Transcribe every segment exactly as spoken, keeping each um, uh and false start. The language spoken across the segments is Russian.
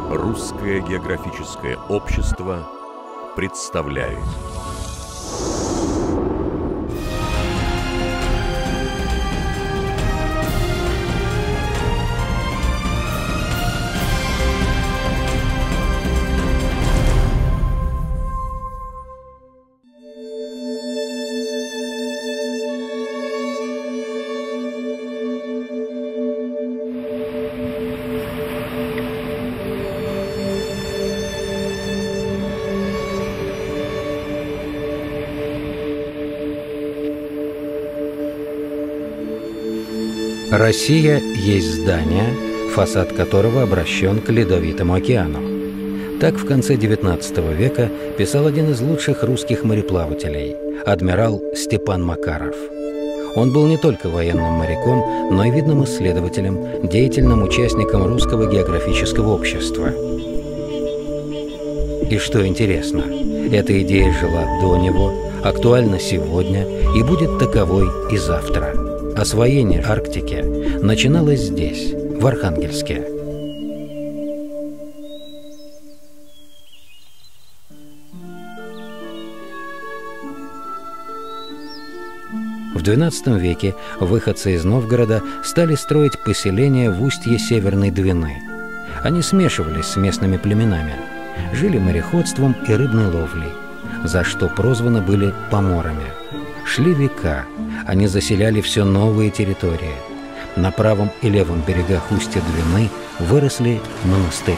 Русское географическое общество представляет. Россия есть здание, фасад которого обращен к Ледовитому океану. Так в конце девятнадцатого века писал один из лучших русских мореплавателей, адмирал Степан Макаров. Он был не только военным моряком, но и видным исследователем, деятельным участником Русского географического общества. И что интересно, эта идея жила до него, актуальна сегодня и будет таковой и завтра. Освоение Арктики начиналось здесь, в Архангельске. В двенадцатом веке выходцы из Новгорода стали строить поселения в устье Северной Двины. Они смешивались с местными племенами, жили мореходством и рыбной ловлей, за что прозваны были поморами. Шли века, они заселяли все новые территории. На правом и левом берегах устья Двины выросли монастыри.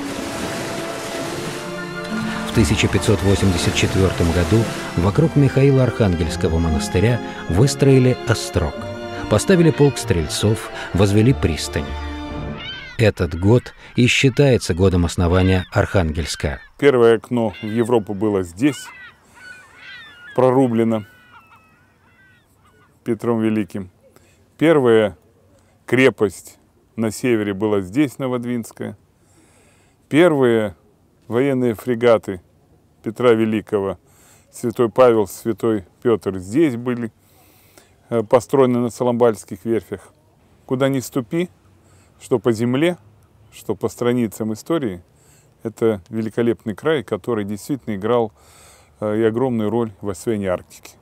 В тысяча пятьсот восемьдесят четвёртом году вокруг Михаила Архангельского монастыря выстроили острог, поставили полк стрельцов, возвели пристань. Этот год и считается годом основания Архангельска. Первое окно в Европу было здесь, прорублено Петром Великим. Первая крепость на севере была здесь, Новодвинская. Первые военные фрегаты Петра Великого, Святой Павел, Святой Петр, здесь были построены на Соломбальских верфях. Куда ни ступи, что по земле, что по страницам истории, это великолепный край, который действительно играл и огромную роль в освоении Арктики.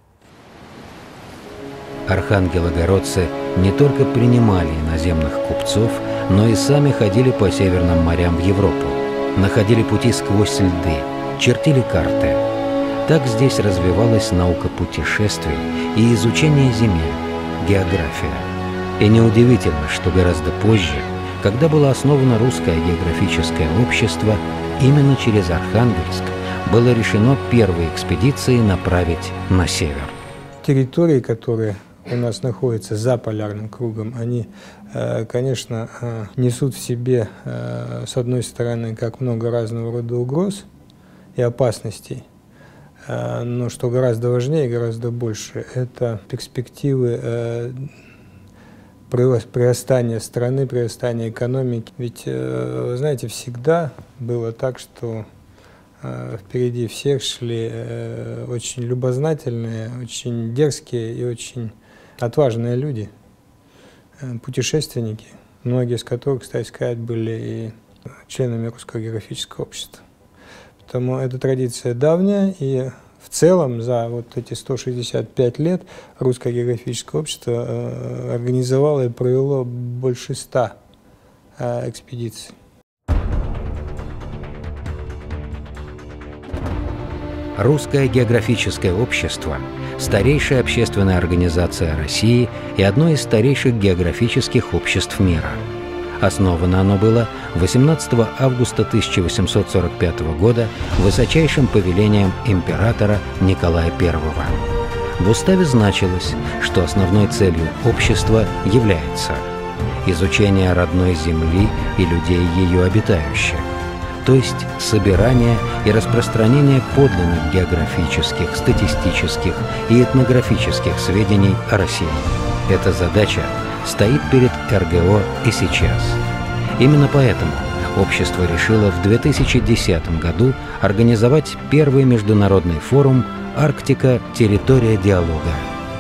Архангелогородцы не только принимали иноземных купцов, но и сами ходили по северным морям в Европу, находили пути сквозь льды, чертили карты. Так здесь развивалась наука путешествий и изучение земель, география. И неудивительно, что гораздо позже, когда было основано Русское географическое общество, именно через Архангельск было решено первые экспедиции направить на север. Территории, которые у нас находятся за полярным кругом, они, конечно, несут в себе, с одной стороны, как много разного рода угроз и опасностей, но что гораздо важнее и гораздо больше, это перспективы прирастания страны, прирастания экономики. Ведь, знаете, всегда было так, что впереди всех шли очень любознательные, очень дерзкие и очень отважные люди, путешественники, многие из которых, кстати сказать, были и членами Русского географического общества. Поэтому эта традиция давняя, и в целом за вот эти сто шестьдесят пять лет Русское географическое общество организовало и провело больше ста экспедиций. Русское географическое общество – старейшая общественная организация России и одно из старейших географических обществ мира. Основано оно было восемнадцатого августа тысяча восемьсот сорок пятого года высочайшим повелением императора Николая Первого. В уставе значилось, что основной целью общества является изучение родной земли и людей ее обитающих, то есть собирание и распространение подлинных географических, статистических и этнографических сведений о России. Эта задача стоит перед эр гэ о и сейчас. Именно поэтому общество решило в две тысячи десятом году организовать первый международный форум «Арктика. Территория диалога».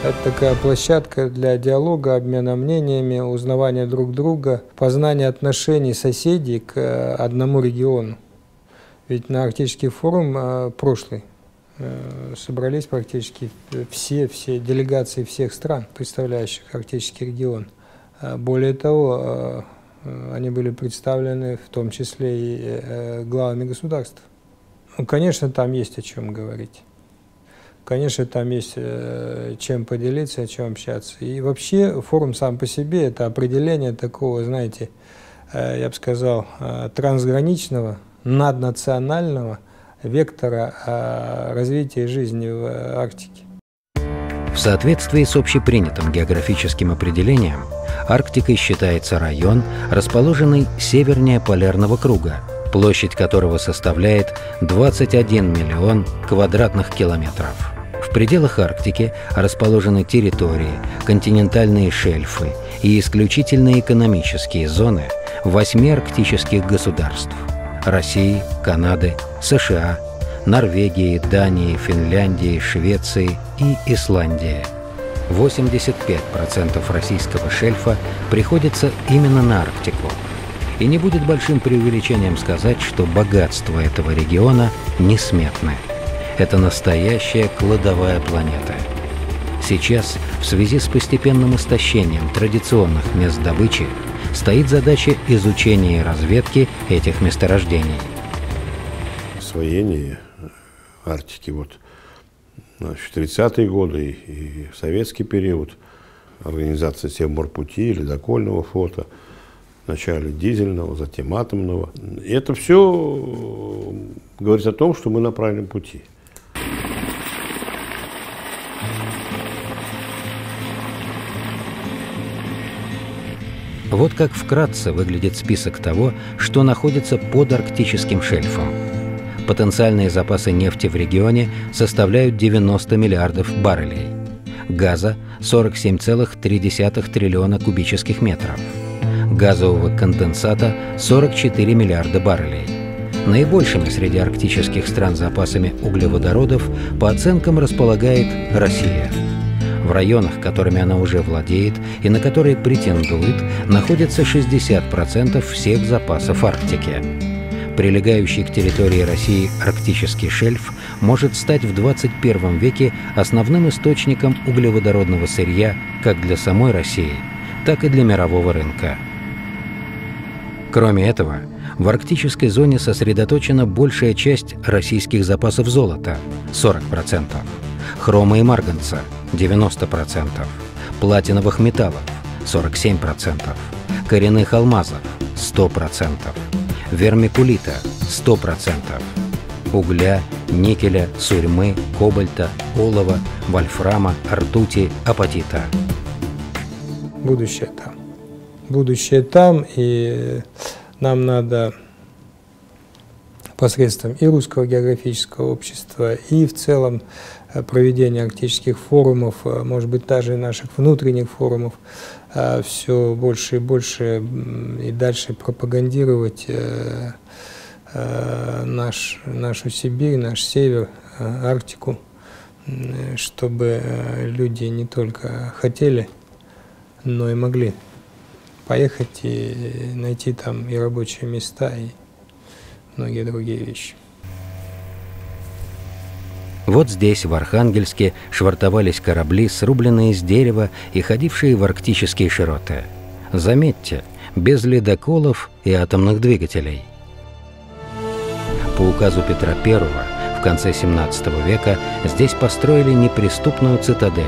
Это такая площадка для диалога, обмена мнениями, узнавания друг друга, познания отношений соседей к одному региону. Ведь на Арктический форум э, прошлый э, собрались практически все, все делегации всех стран, представляющих Арктический регион. Э, более того, э, они были представлены в том числе и э, главами государств. Ну, конечно, там есть о чем говорить. Конечно, там есть э, чем поделиться, о чем общаться. И вообще форум сам по себе – это определение такого, знаете, э, я бы сказал, э, трансграничного, наднационального вектора э, развития жизни в э, Арктике. В соответствии с общепринятым географическим определением, Арктикой считается район, расположенный севернее полярного круга, площадь которого составляет двадцать один миллион квадратных километров. В пределах Арктики расположены территории, континентальные шельфы и исключительно экономические зоны восьми арктических государств – России, Канады, США, Норвегии, Дании, Финляндии, Швеции и Исландии. восемьдесят пять процентов российского шельфа приходится именно на Арктику. И не будет большим преувеличением сказать, что богатство этого региона несметны. Это настоящая кладовая планеты. Сейчас, в связи с постепенным истощением традиционных мест добычи, стоит задача изучения и разведки этих месторождений. Освоение Арктики вот, в тридцатые годы и в советский период, организация Севморпути, ледокольного флота, вначале дизельного, затем атомного. И это все говорит о том, что мы на правильном пути. Вот как вкратце выглядит список того, что находится под арктическим шельфом. Потенциальные запасы нефти в регионе составляют девяносто миллиардов баррелей, газа – сорок семь целых три десятых триллиона кубических метров, газового конденсата – сорок четыре миллиарда баррелей. Наибольшими среди арктических стран запасами углеводородов по оценкам располагает Россия. В районах, которыми она уже владеет и на которые претендует, находится шестьдесят процентов всех запасов Арктики. Прилегающий к территории России арктический шельф может стать в двадцать первом веке основным источником углеводородного сырья как для самой России, так и для мирового рынка. Кроме этого, в арктической зоне сосредоточена большая часть российских запасов золота – сорок процентов, хрома и марганца – девяносто процентов, платиновых металлов – сорок семь процентов, коренных алмазов – сто процентов, вермикулита – сто процентов, угля, никеля, сурьмы, кобальта, олова, вольфрама, ртути, апатита. Будущее там. Будущее там, и нам надо посредством и Русского географического общества, и в целом проведения арктических форумов, может быть, даже и наших внутренних форумов, все больше и больше и дальше пропагандировать наш, нашу Сибирь, наш север, Арктику, чтобы люди не только хотели, но и могли поехать и найти там и рабочие места, и многие другие вещи. Вот здесь, в Архангельске, швартовались корабли, срубленные из дерева и ходившие в арктические широты. Заметьте, без ледоколов и атомных двигателей. По указу Петра Первого в конце семнадцатого века здесь построили неприступную цитадель.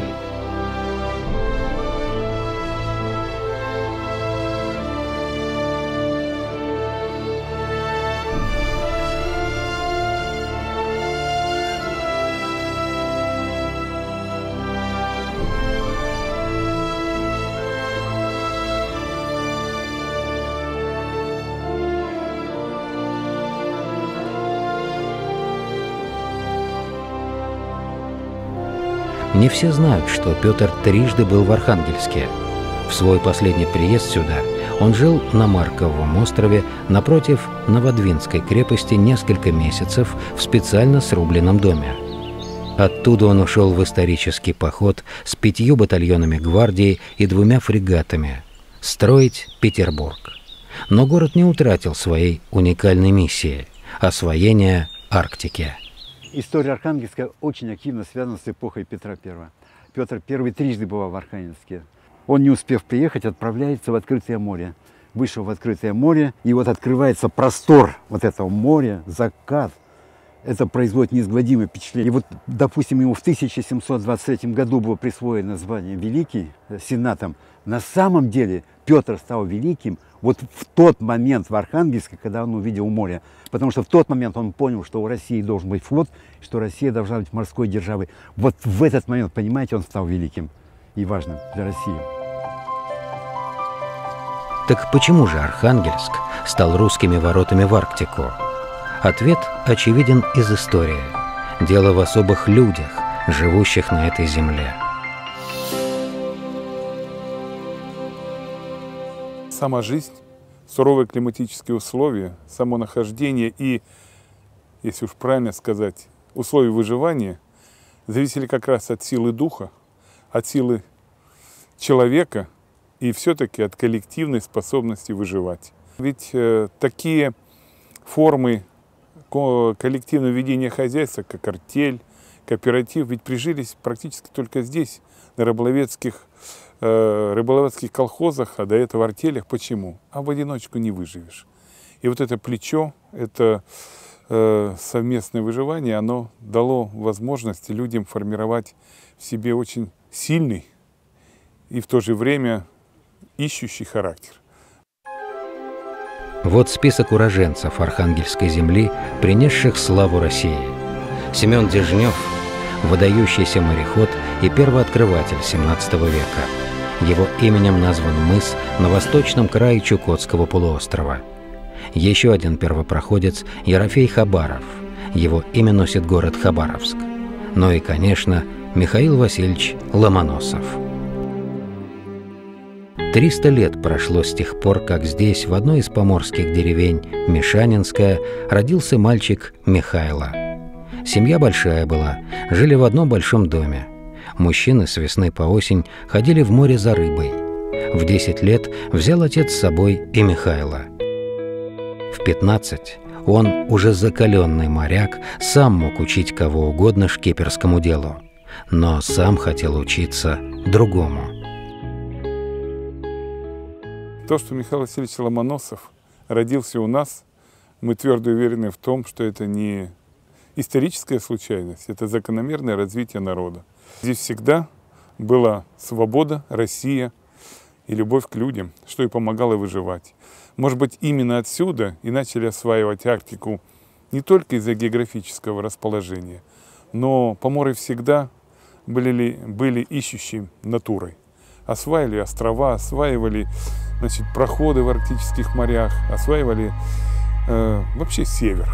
Не все знают, что Петр трижды был в Архангельске. В свой последний приезд сюда он жил на Марковом острове напротив Новодвинской крепости несколько месяцев в специально срубленном доме. Оттуда он ушел в исторический поход с пятью батальонами гвардии и двумя фрегатами – строить Петербург. Но город не утратил своей уникальной миссии – освоения Арктики. История Архангельска очень активно связана с эпохой Петра Первого. Петр Первый трижды бывал в Архангельске. Он, не успев приехать, отправляется в открытое море. Вышел в открытое море, и вот открывается простор вот этого моря, закат. Это производит неизгладимое впечатление. И вот, допустим, ему в тысяча семьсот двадцать третьем году было присвоено звание Великий Сенатом. На самом деле Петр стал великим вот в тот момент в Архангельске, когда он увидел море. Потому что в тот момент он понял, что у России должен быть флот, что Россия должна быть морской державой. Вот в этот момент, понимаете, он стал великим и важным для России. Так почему же Архангельск стал русскими воротами в Арктику? Ответ очевиден из истории. Дело в особых людях, живущих на этой земле. Сама жизнь, суровые климатические условия, само нахождение и, если уж правильно сказать, условия выживания зависели как раз от силы духа, от силы человека и все-таки от коллективной способности выживать. Ведь э, такие формы коллективного ведения хозяйства, как артель, кооператив, ведь прижились практически только здесь, на рыболовецких, э, рыболовецких колхозах, а до этого артелях. Почему? А в одиночку не выживешь. И вот это плечо, это э, совместное выживание, оно дало возможность людям формировать в себе очень сильный и в то же время ищущий характер. Вот список уроженцев Архангельской земли, принесших славу России. Семен Дежнев – выдающийся мореход и первооткрыватель семнадцатого века. Его именем назван мыс на восточном крае Чукотского полуострова. Еще один первопроходец – Ерофей Хабаров. Его имя носит город Хабаровск. Ну и, конечно, Михаил Васильевич Ломоносов. Триста лет прошло с тех пор, как здесь, в одной из поморских деревень, Мишанинская, родился мальчик Михайло. Семья большая была, жили в одном большом доме. Мужчины с весны по осень ходили в море за рыбой. В десять лет взял отец с собой и Михайло. В пятнадцать он, уже закаленный моряк, сам мог учить кого угодно шкиперскому делу. Но сам хотел учиться другому. То, что Михаил Васильевич Ломоносов родился у нас, мы твердо уверены в том, что это не историческая случайность, это закономерное развитие народа. Здесь всегда была свобода, Россия и любовь к людям, что и помогало выживать. Может быть, именно отсюда и начали осваивать Арктику не только из-за географического расположения, но поморы всегда были, были ищущей натурой. Осваивали острова, осваивали, значит, проходы в арктических морях, осваивали э, вообще север.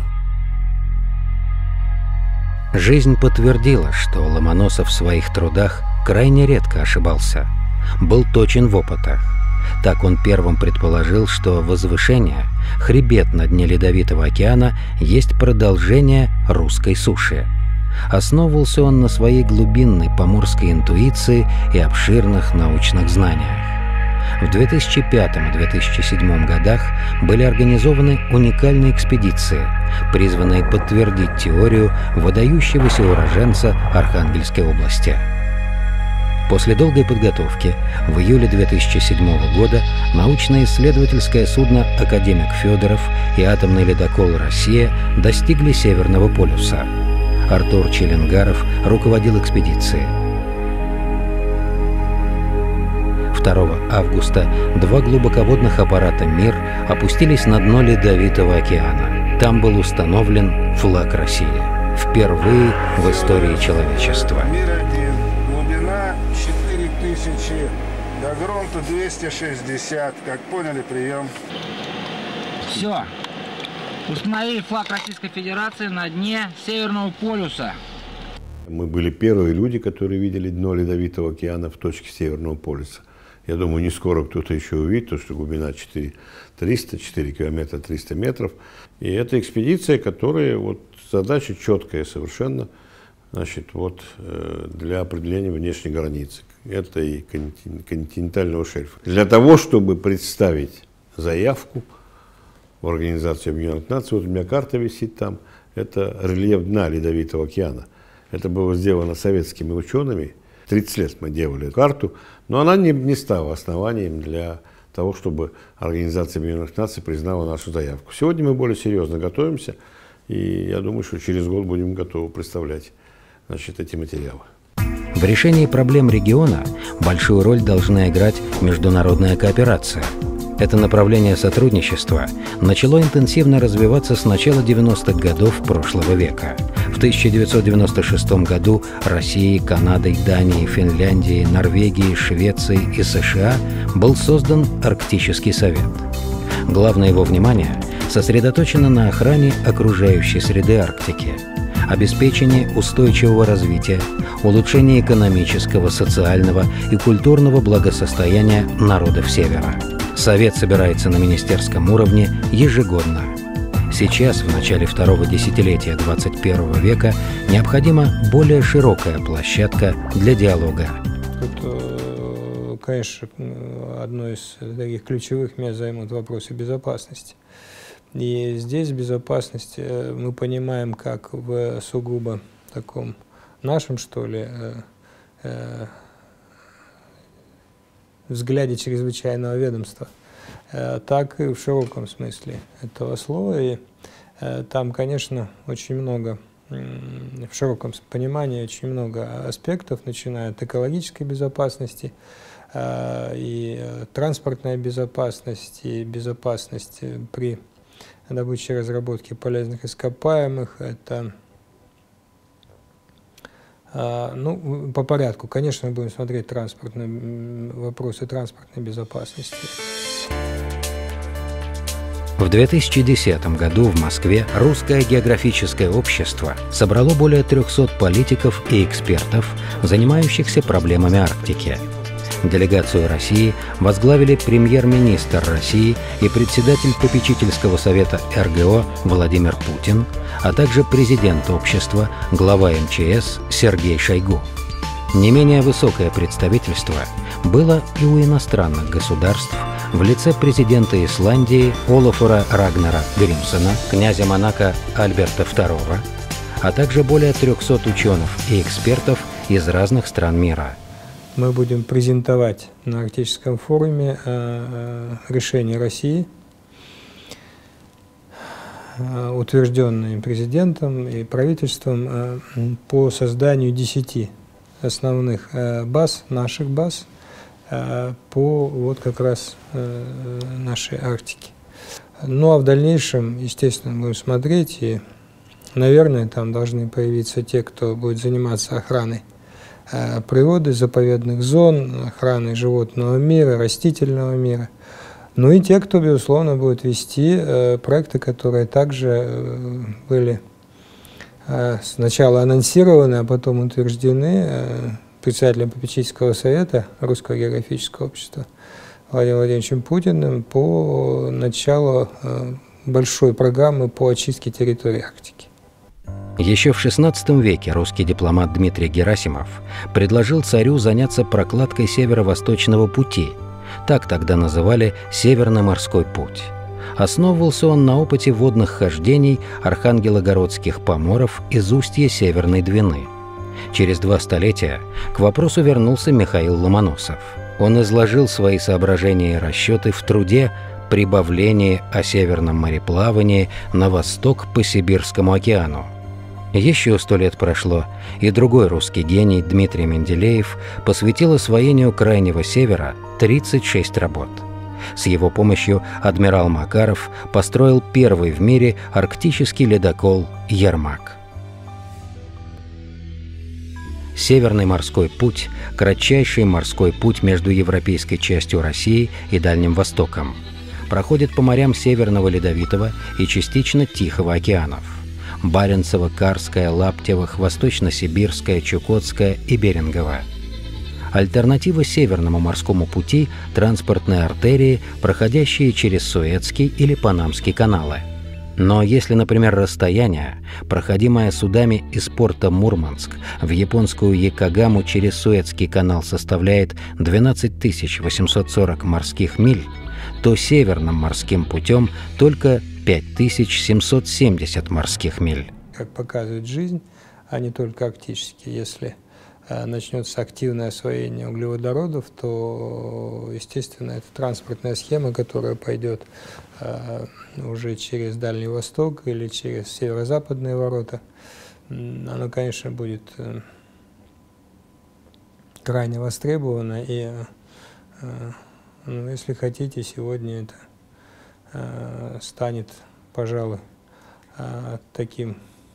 Жизнь подтвердила, что Ломоносов в своих трудах крайне редко ошибался. Был точен в опытах. Так он первым предположил, что возвышение, хребет на дне Ледовитого океана, есть продолжение русской суши. Основывался он на своей глубинной поморской интуиции и обширных научных знаниях. В две тысячи пятом и две тысячи седьмом годах были организованы уникальные экспедиции, призванные подтвердить теорию выдающегося уроженца Архангельской области. После долгой подготовки в июле две тысячи седьмого года научно-исследовательское судно «Академик Федоров» и атомный ледокол «Россия» достигли Северного полюса. Артур Челенгаров руководил экспедицией. второго августа два глубоководных аппарата «Мир» опустились на дно Ледовитого океана. Там был установлен флаг России. Впервые в истории человечества. Мир один. Глубина четыре тысячи. До грунта двести шестьдесят. Как поняли, прием. Все. Установили флаг Российской Федерации на дне Северного полюса. Мы были первые люди, которые видели дно Ледовитого океана в точке Северного полюса. Я думаю, не скоро кто-то еще увидит, потому что глубина четыре триста, четыре километра триста метров. И это экспедиция, которая, вот, задача четкая совершенно, значит, вот, для определения внешней границы. Это и континентального шельфа. Для того, чтобы представить заявку в Организацию Объединенных Наций, вот у меня карта висит там, это рельеф дна Ледовитого океана. Это было сделано советскими учеными. тридцать лет мы делали эту карту, но она не, не стала основанием для того, чтобы Организация Объединенных Наций признала нашу заявку. Сегодня мы более серьезно готовимся, и я думаю, что через год будем готовы представлять, значит, эти материалы. В решении проблем региона большую роль должна играть международная кооперация. Это направление сотрудничества начало интенсивно развиваться с начала девяностых годов прошлого века. В тысяча девятьсот девяносто шестом году Россией, Канадой, Данией, Финляндией, Норвегией, Швецией и США был создан Арктический совет. Главное его внимание сосредоточено на охране окружающей среды Арктики, обеспечении устойчивого развития, улучшении экономического, социального и культурного благосостояния народов Севера. Совет собирается на министерском уровне ежегодно. Сейчас, в начале второго десятилетия двадцать первого века, необходима более широкая площадка для диалога. Тут, конечно, одно из таких ключевых мест займут вопросы безопасности. И здесь безопасность мы понимаем как в сугубо таком нашем, что ли, взгляде чрезвычайного ведомства, так и в широком смысле этого слова. И там, конечно, очень много, в широком понимании, очень много аспектов, начиная от экологической безопасности, и транспортная безопасность, и безопасность при добыче и разработке полезных ископаемых. Это, ну, по порядку. Конечно, мы будем смотреть транспортные вопросы транспортной безопасности. В две тысячи десятом году в Москве Русское географическое общество собрало более трёхсот политиков и экспертов, занимающихся проблемами Арктики. Делегацию России возглавили премьер-министр России и председатель попечительского совета эр гэ о Владимир Путин, а также президент общества, глава эм че эс Сергей Шойгу. Не менее высокое представительство было и у иностранных государств в лице президента Исландии Олафура Рагнара Гримсона, князя Монако Альберта второго, а также более трёхсот ученых и экспертов из разных стран мира. Мы будем презентовать на Арктическом форуме э, решение России, э, утвержденное президентом и правительством, э, по созданию десяти основных э, баз, наших баз, э, по вот как раз э, нашей Арктике. Ну а в дальнейшем, естественно, будем смотреть, и, наверное, там должны появиться те, кто будет заниматься охраной природы, заповедных зон, охраной животного мира, растительного мира. Ну и те, кто, безусловно, будет вести э, проекты, которые также э, были э, сначала анонсированы, а потом утверждены э, председателем попечительского совета Русского географического общества Владимиром Владимировичем Путиным по началу э, большой программы по очистке территории Арктики. Еще в шестнадцатом веке русский дипломат Дмитрий Герасимов предложил царю заняться прокладкой северо-восточного пути. Так тогда называли Северный морской путь. Основывался он на опыте водных хождений архангелогородских поморов из устья Северной Двины. Через два столетия к вопросу вернулся Михаил Ломоносов. Он изложил свои соображения и расчеты в труде «Прибавление о северном мореплавании на восток по Сибирскому океану». Еще сто лет прошло, и другой русский гений Дмитрий Менделеев посвятил освоению Крайнего Севера тридцать шесть работ. С его помощью адмирал Макаров построил первый в мире арктический ледокол «Ермак». Северный морской путь – кратчайший морской путь между европейской частью России и Дальним Востоком. Проходит по морям Северного Ледовитого и частично Тихого океанов. Баренцево, Карское, Лаптевых, Восточно-Сибирское, Чукотское и Берингово. Альтернатива Северному морскому пути – транспортные артерии, проходящие через Суэцкий или Панамский каналы. Но если, например, расстояние, проходимое судами из порта Мурманск в японскую Якогаму через Суэцкий канал, составляет двенадцать тысяч восемьсот сорок морских миль, то северным морским путем только пять тысяч семьсот семьдесят морских миль. Как показывает жизнь, а не только арктически, если э, начнется активное освоение углеводородов, то, естественно, это транспортная схема, которая пойдет э, уже через Дальний Восток или через северо-западные ворота. Она, конечно, будет э, крайне востребована, и, э, ну, если хотите, сегодня это э, станет, пожалуй, э, таким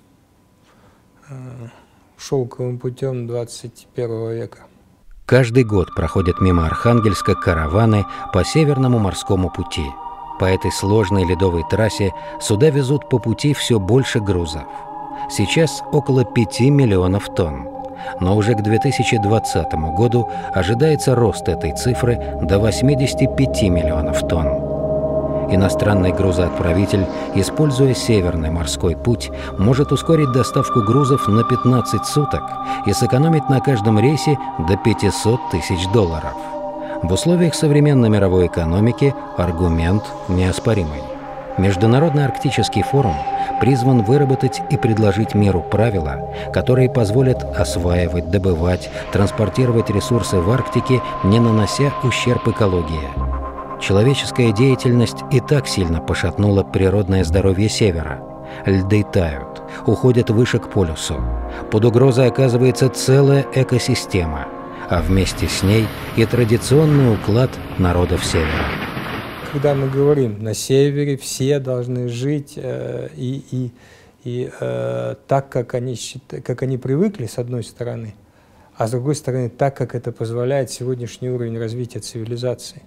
шелковым путем двадцать первого века. Каждый год проходят мимо Архангельска караваны по Северному морскому пути. По этой сложной ледовой трассе суда везут по пути все больше грузов. Сейчас около пяти миллионов тонн. Но уже к две тысячи двадцатому году ожидается рост этой цифры до восьмидесяти пяти миллионов тонн. Иностранный грузоотправитель, используя Северный морской путь, может ускорить доставку грузов на пятнадцать суток и сэкономить на каждом рейсе до пятисот тысяч долларов. В условиях современной мировой экономики аргумент неоспоримый. Международный арктический форум призван выработать и предложить миру правила, которые позволят осваивать, добывать, транспортировать ресурсы в Арктике, не нанося ущерб экологии. Человеческая деятельность и так сильно пошатнула природное здоровье Севера. Льды тают, уходят выше к полюсу. Под угрозой оказывается целая экосистема, а вместе с ней и традиционный уклад народов Севера. Когда мы говорим, на Севере все должны жить э, и, и, и э, так, как они, как они привыкли, с одной стороны, а с другой стороны, так, как это позволяет сегодняшний уровень развития цивилизации.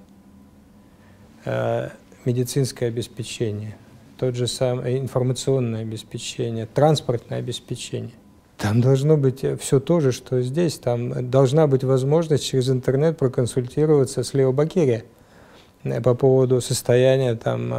Медицинское обеспечение, тот же самый информационное обеспечение, транспортное обеспечение. Там должно быть все то же, что здесь. Там должна быть возможность через интернет проконсультироваться с Лео Бакерия по поводу состояния там,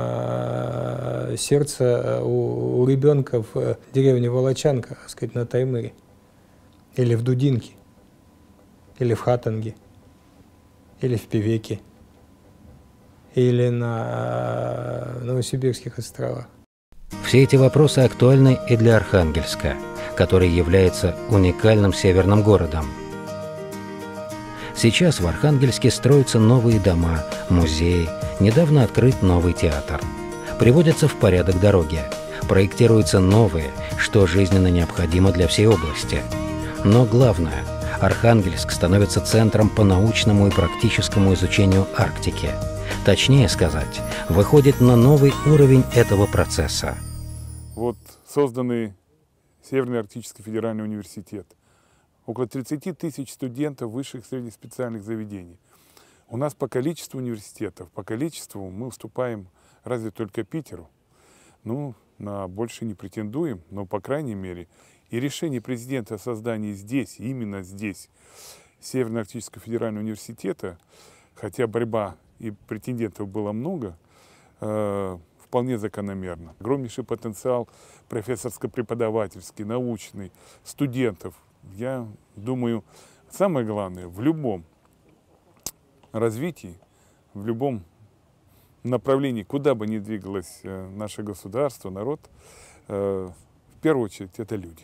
сердца у, у ребенка в деревне Волочанка, так сказать, на Таймыре, или в Дудинке, или в Хатанге, или в Певеке, или на Новосибирских островах. Все эти вопросы актуальны и для Архангельска, который является уникальным северным городом. Сейчас в Архангельске строятся новые дома, музеи, недавно открыт новый театр. Приводятся в порядок дороги, проектируются новые, что жизненно необходимо для всей области. Но главное, Архангельск становится центром по научному и практическому изучению Арктики. Точнее сказать, выходит на новый уровень этого процесса. Вот созданный Северный Арктический федеральный университет. Около тридцати тысяч студентов высших и средних специальных заведений. У нас по количеству университетов, по количеству мы уступаем разве только Питеру. Ну, на больше не претендуем, но, по крайней мере, и решение президента о создании здесь, именно здесь, Северно-Арктического федерального университета, хотя борьба и претендентов было много, э, вполне закономерно. Огромнейший потенциал профессорско-преподавательский, научный, студентов. Я думаю, самое главное, в любом развитии, в любом направлении, куда бы ни двигалось э, наше государство, народ, э, в первую очередь это люди.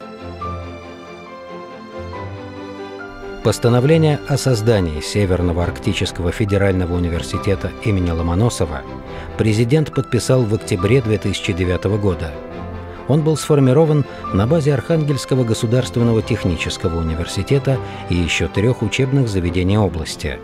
Постановление о создании Северного Арктического федерального университета имени Ломоносова президент подписал в октябре две тысячи девятого года. Он был сформирован на базе Архангельского государственного технического университета и еще трех учебных заведений области.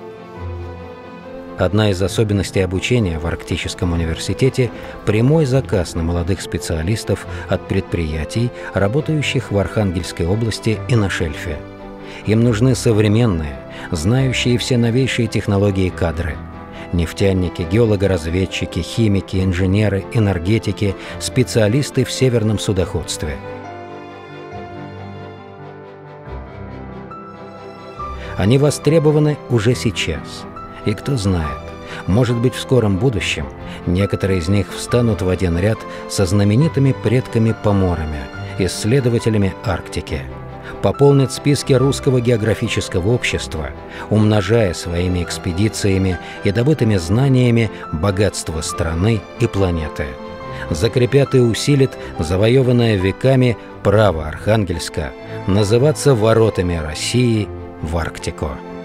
Одна из особенностей обучения в Арктическом университете – прямой заказ на молодых специалистов от предприятий, работающих в Архангельской области и на шельфе. Им нужны современные, знающие все новейшие технологии кадры. Нефтяники, геологоразведчики, химики, инженеры, энергетики, специалисты в северном судоходстве. Они востребованы уже сейчас. И кто знает, Может быть, в скором будущем некоторые из них встанут в один ряд со знаменитыми предками-поморами, исследователями Арктики, пополнят списки Русского географического общества, умножая своими экспедициями и добытыми знаниями богатство страны и планеты, закрепят и усилит завоеванное веками право Архангельска называться воротами России в Арктику.